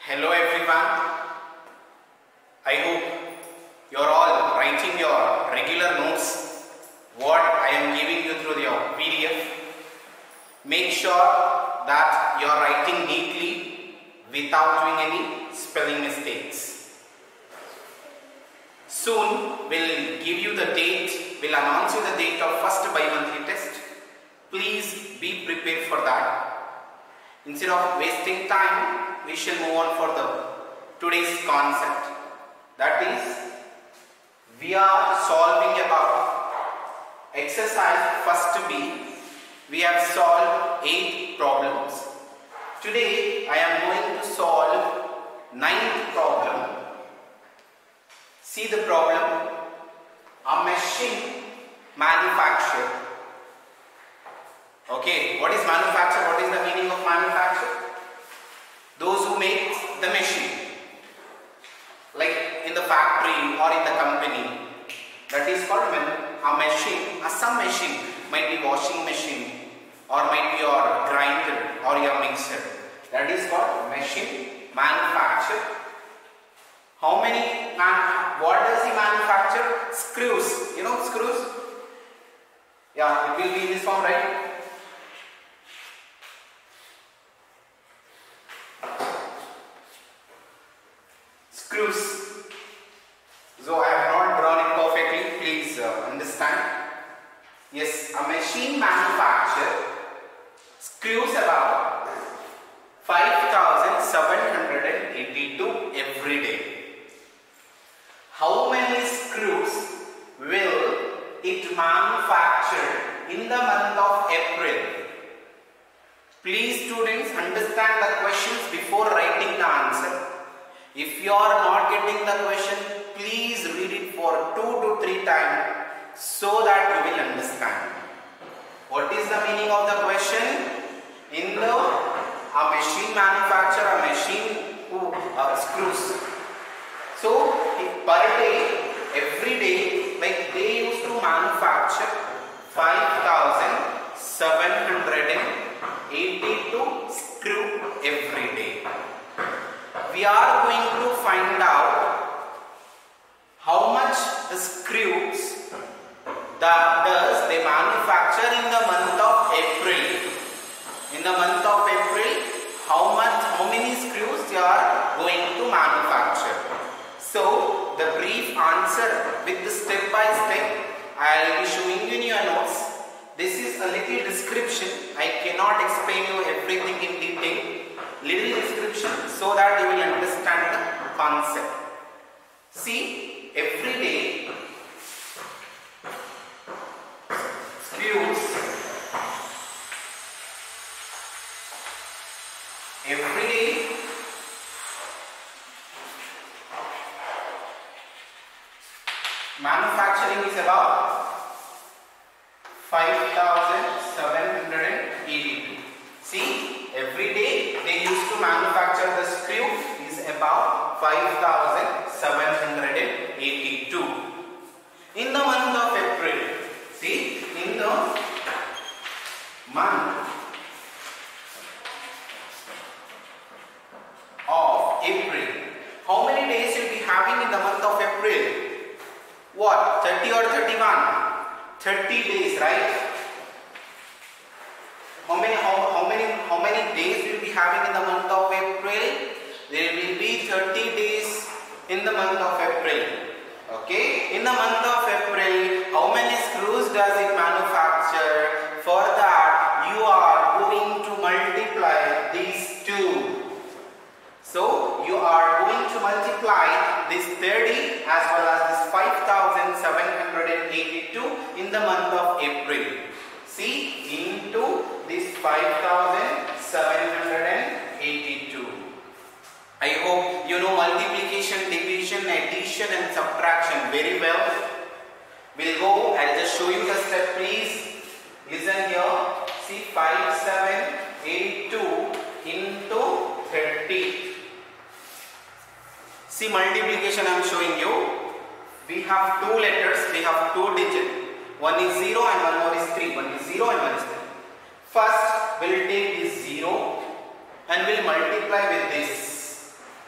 Hello everyone. I hope you are all writing your regular notes what I am giving you through your PDF. Make sure that you are writing neatly without doing any spelling mistakes. Soon we'll give you the date, we'll announce you the date of first bi-monthly test. Please be prepared for that. Instead of wasting time, we shall move on for today's concept. That is, we are solving about exercise first B. We have solved 8 problems. Today I am going to solve 9th problem. See the problem. A machine manufactured. Okay, what is manufacture? What is the meaning of manufacture? Those who make the machine, like in the factory or in the company, that is called a machine. Some machine might be washing machine or might be your grinder or your mixer. That is called machine manufacture. How many? What does he manufacture? Screws. You know screws? Yeah, it will be in this form, right? Screws. So I have not drawn it perfectly. Please understand. Yes, a machine manufacture screws about 5,782 every day. How many screws will it manufacture in the month of April? Please students understand the questions before writing the answer. If you are not getting the question, please read it for 2 to 3 times so that you will understand. What is the meaning of the question? In a machine manufacture a machine screws. So per day, every day, like they used to manufacture 5,782 screw every day. We are going to find out how much the screws does they manufacture in the month of April. In the month of April, how many screws they are going to manufacture. So the brief answer with the step by step I will be showing you in your notes. This is a little description. I cannot explain you everything in detail. Little description so that you will understand the concept. See, every day screws, every day manufacturing is about 5,782. See, every day they used to manufacture the screw is about 5,782. In the month of April, see, in the month of April, how many days you'll be having in the month of April? What? 30 or 31? 30 days, right? How many days will be having in the month of April? There will be 30 days in the month of April. Okay? In the month of April, how many screws does it manufacture? For that, you are going to multiply these two. So, you are going to multiply this 30 as well as this 5,782 in the month of April. See, into this 5,782. I hope you know multiplication, division, addition and subtraction very well. We'll go, I'll just show you the step, please. Listen here. See, 5,782 into 30. See, multiplication I am showing you. We have 2 letters, we have 2 digits. One is 0 and one more is 3. One is 0 and one is 3. First, we will take this 0 and we will multiply with this.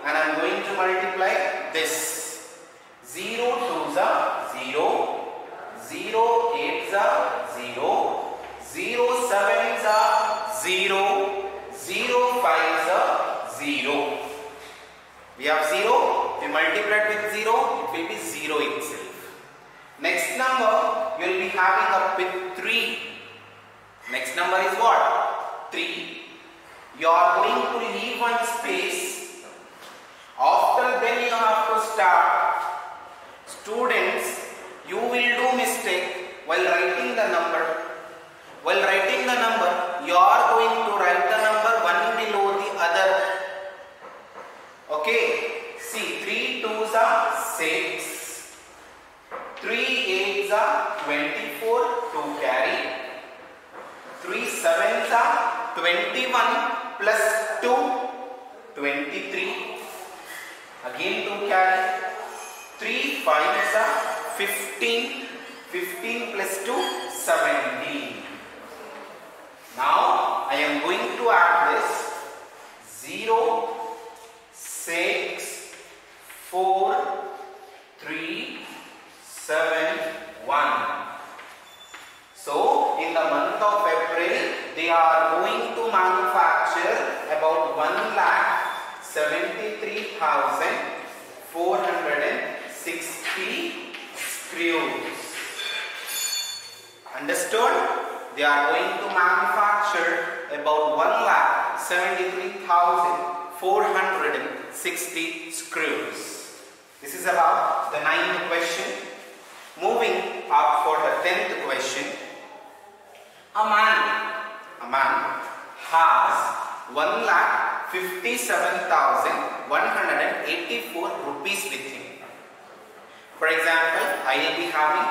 and I am going to multiply this. 0 2s are 0, 0 8s are 0, 0 7s are 0, 0 5s are 0. We have 0, we multiplied with 0, it will be 0 itself. Next number you will be having up with 3. Next number is what? 3. You are going to leave one space. After then you have to start. Students, you will do mistake while writing the number. While writing the number, you are going to write the number one below the other. Okay, see, 3 2s are 6, 3 8s are 24, 2 carry, 3 7s are 21 plus 2, 23, again 2 carry, 3 5s are 15, 15 plus 2, 17. Now I am going to add this 0, 6, 4, 3, 7, 1. So in the month of April, they are going to manufacture about 1,73,460 screws. Understood? They are going to manufacture about 1,73,460 screws. This is about the 9th question. Moving up for the 10th question. A man has 1,57,184 rupees with him. For example, I will be having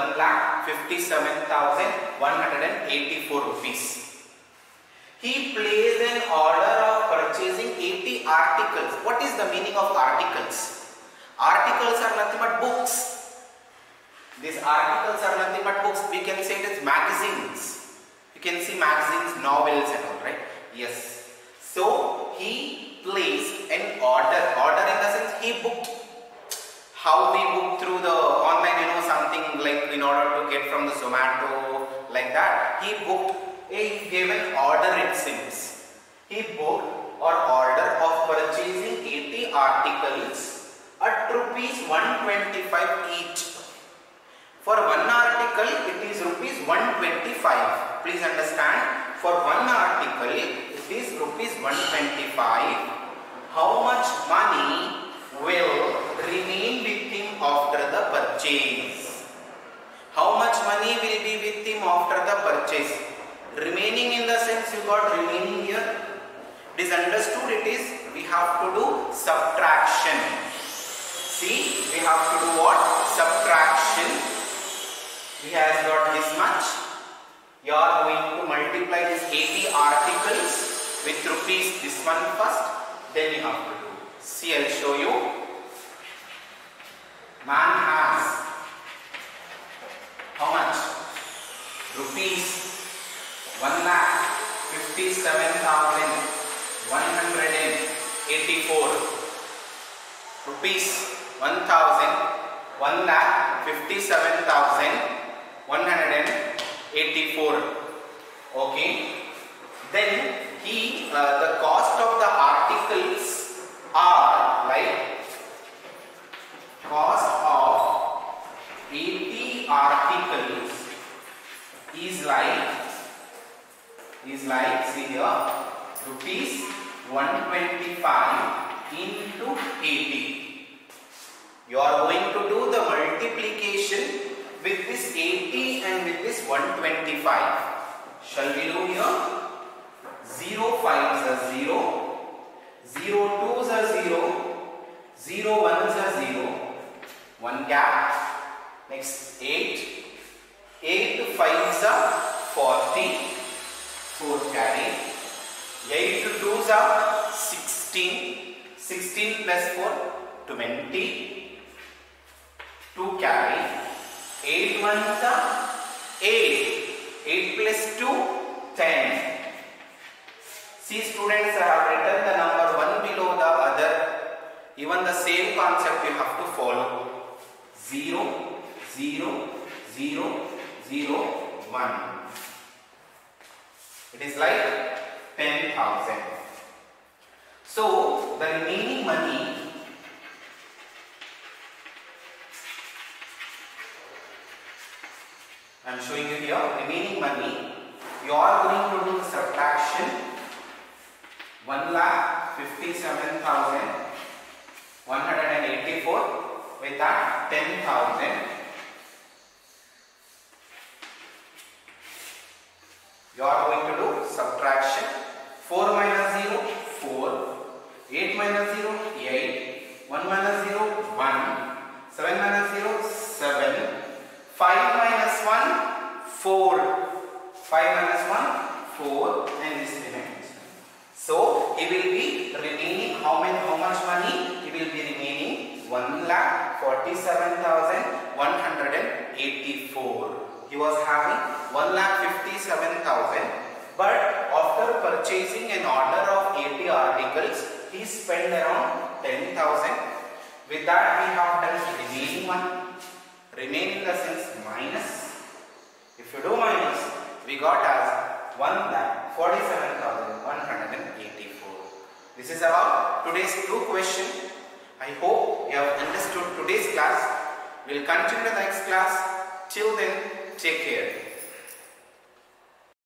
1,57,184 rupees. He placed an order of purchasing 80 articles. What is the meaning of articles? Articles are nothing but books. These articles are nothing but books. We can say it is magazines. You can see magazines, novels and all, right? Yes. So he placed an order. Order in the sense he booked. How we book through the online, something like in order to get from the Zomato, like that. He booked, he gave an order, it seems. He booked or order of purchasing 80 articles at rupees 125 each. For one article, it is rupees 125. Please understand, for one article, it is rupees 125. How much money will remain with him after the purchase? How much money will be with him after the purchase? Remaining in the sense you got remaining here. It is understood, it is, we have to do subtraction. See, we have to do what? Subtraction. We have got this much. You are going to multiply this 80 articles with rupees, this one first, then you have to do. See, I will show you. Man has how much? Rupees 1,57,184. Rupees 1,57,184. Okay. Then the cost of the articles are like cost of 80 articles is like see here rupees 125 into 80. You are going to do the multiplication with this 80 and with this 125. Shall we do here? 0 5s are 0, 0 2s are 0, 0 1s are 0, 1 gap, next 8, 8 5s are 40, 4 carry, 8 2s are 16, 16 plus 4, 20, 2 carry, 8 1s are 8, 8 plus 2, 10. See students, I have written the number one below the other. Even the same concept you have to follow. 0, 0, 0, 0, 1. It is like 10,000. So the remaining money I am showing you here. Remaining money, you are going to do the subtraction. 1,57,184 with that 10,000. You are going to do subtraction. 4 minus 0, 4. 8 minus 0, 8. 1 minus 0, 1. 7 minus 0, 7. 5 minus 1, 4. 5 minus 1, 4. And this remains. So, it will be remaining how much money? It will be remaining 1,47,184. He was having 1,57,000, but after purchasing an order of 80 articles, he spent around 10,000. With that, we have done remaining one. Remaining in the sense minus. If you do minus, we got as 1,47,184. This is about today's true question. I hope you have understood today's class. We will continue the next class. Till then, take care.